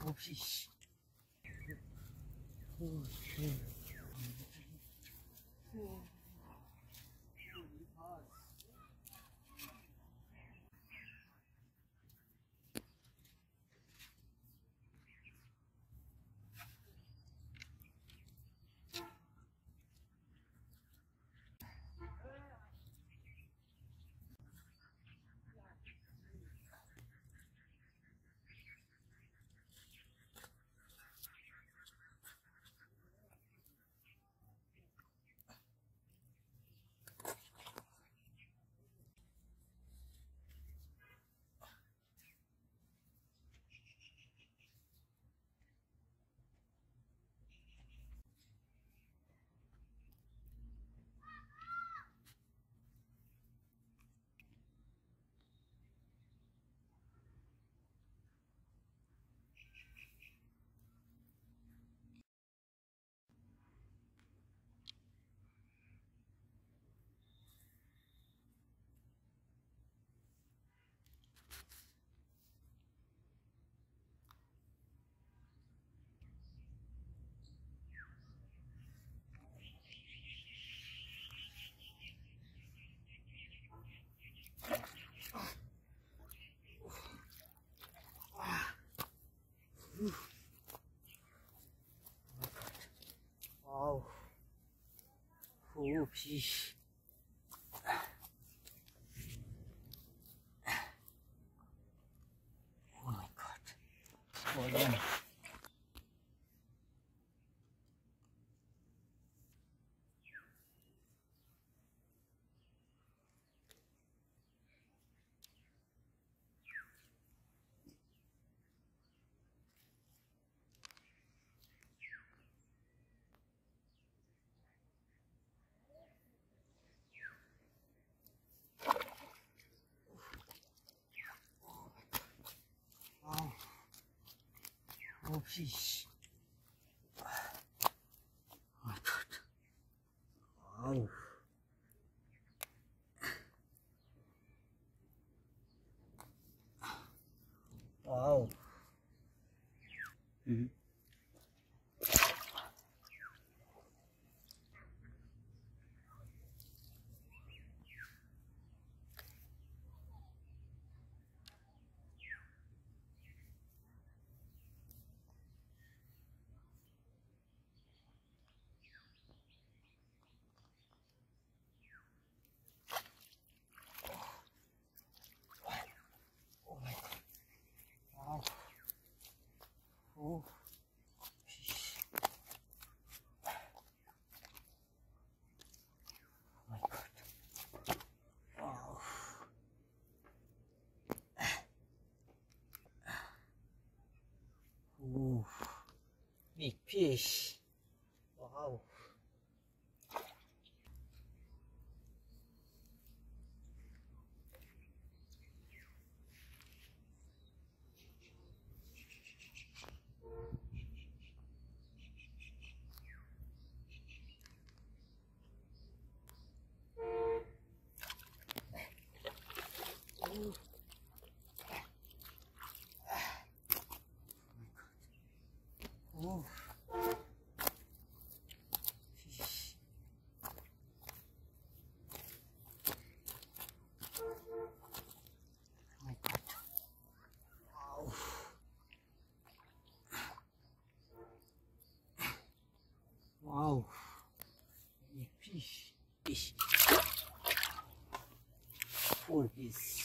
Oh, fish. Oh, shit. Wow. Oh, fish. Oh my God. Hold on. Wow. Oh, fish. Oh my God. Wow. Wow. Mm-hmm. Oh my God. Wow. Oh, fish. Oh my God. Wow. Oh, big fish. Wow. Oh, oh, fish. Oh my God. Wow. Wow. Big fish. Fish. 4 fish.